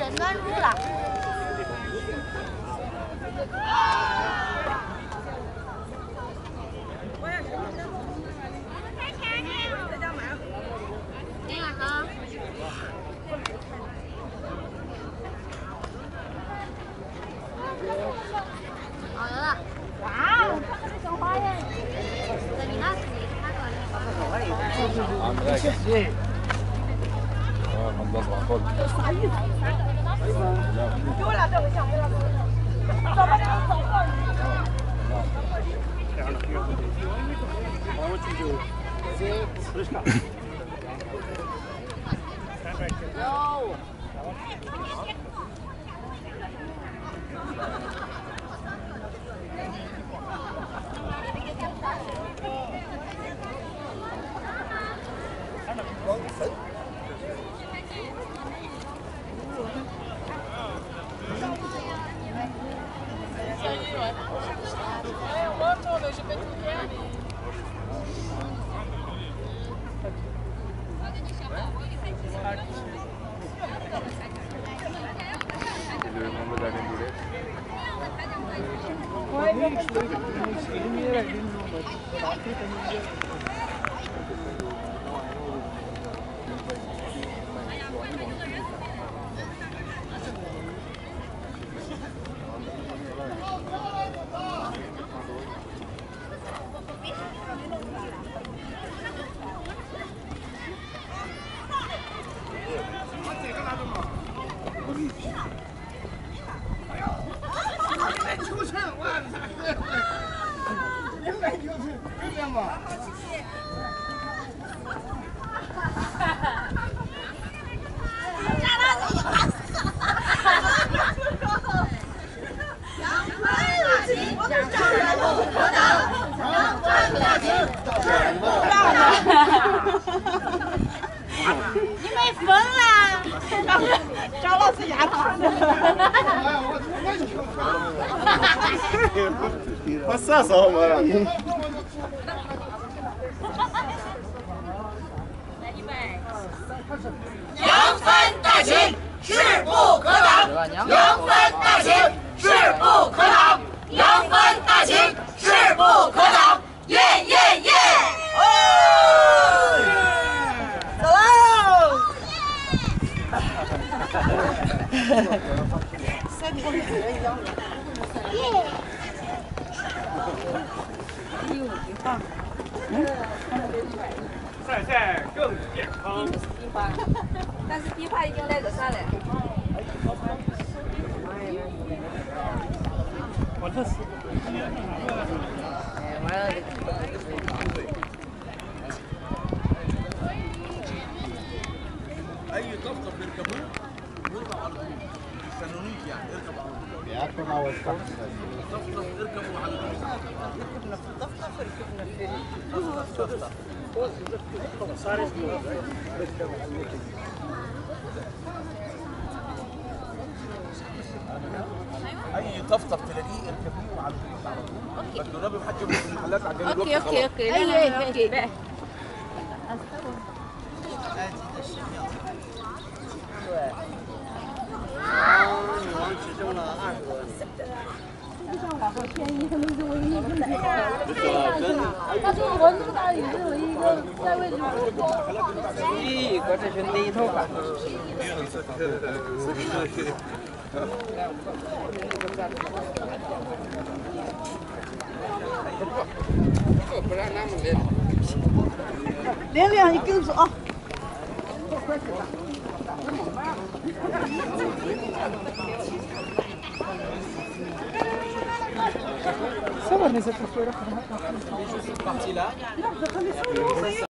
水暖入了。这个呢？好了。哇，看这小花耶！在你那里看过来。 啊，没事。啊，很多广告。 啥意思？给我俩照个相，给我俩照个相。找吧，找吧。这样的。我去就吃啥？有。 你没疯啦？ 张老师牙疼的。 我啥时候没了？ 扬帆大秦，势不可挡；扬帆大秦，势不可挡；扬帆大秦，势不可挡！耶耶耶！ 走喽！身体跟人一样。 晒晒更健康。 但是地块已经来个啥了？ 我这是。 اي طفطف يركبوه ويطلعوا على طول يستنونيش يعني يركبوا على طول ياكل او يستخدم. طفطف يركبوا على طول اي طفطف تلاقيه اركبيه على طول على طول بس النبي محجم في المحلات عشان الوقت خلاص اوكي اي 他说我这么大也是唯一一个在位置。 咦，我这是内头发。不然那么的。 亮亮，你跟住啊！ Sabe nessa professora?